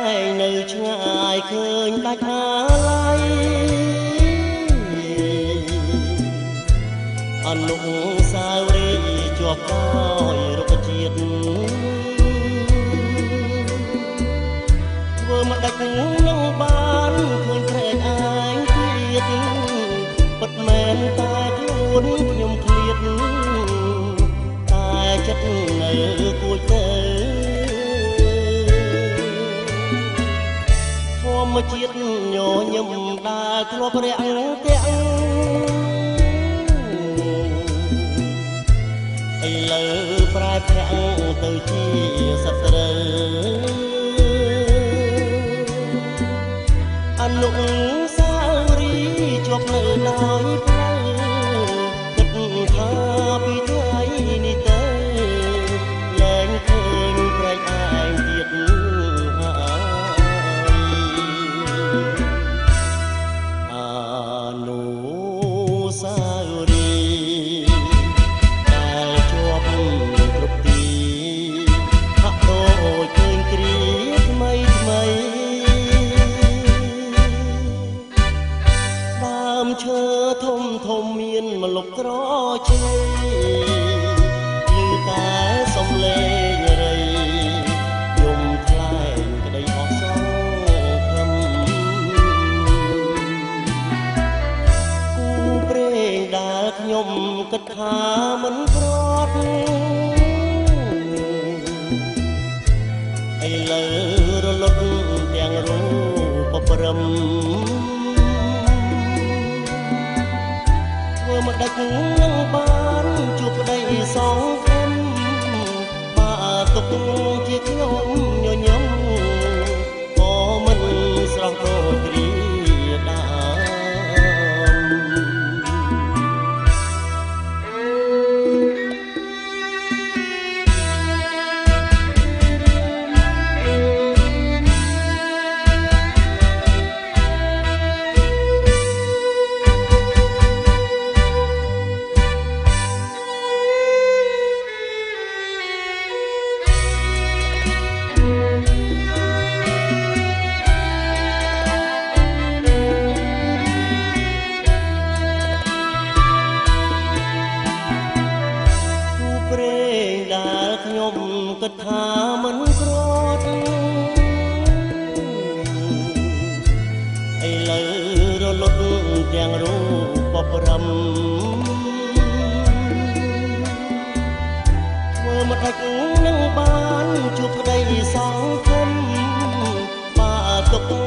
នៅឆ្ងាយឃើញដាច់អាឡ័យអនុស្សាវរីយ៍ជាប់ដោយរុក្ខជាតិធ្វើមកដាច់នឹងបានឃើញព្រែកឯងទៀតពិតមែនតែខ្លួនខ្ញុំឃ្លាតតែចិត្តនៅគួចទៅធម្មជាតិញញឹមដែលធ្លាប់រាំងទាំងឥឡូវប្រែប្រាំងទៅជាសត្រូវអនុស្សាវរីយ៍ជាប់នៅដោយផ្លូវគិតថាពីថ្ងៃនេះទៅលែងឃើញប្រែកឯងទៀតអនុស្សាវរីយ៍ដែលជាប់គ្រប់ទីហាក់ដូចឃើញគ្រាថ្មីថ្មីដើមឈើធំធំមានម្លប់ក្រជ័យឮតែសំឡេងរីយំថ្លែងក្តីអស់សង្ឃឹមគូព្រេងដែលខ្ញុំគិតថាមិនប្រត់ឥឡូវរលត់ទាំងរូបព្រំធ្វើមកដាច់នឹងបានជួបប្តីសងខំបើទុកជាខ្ញុំញញឹមក៏មិនស្រស់ដូចគ្រាដើខ្ញុំគិតថាមិនក្រត់ឥឡូវរលត់ទាំងរូបព្រំធ្វើមកដាច់នឹងបានជួបប្តីសងខំបើទុក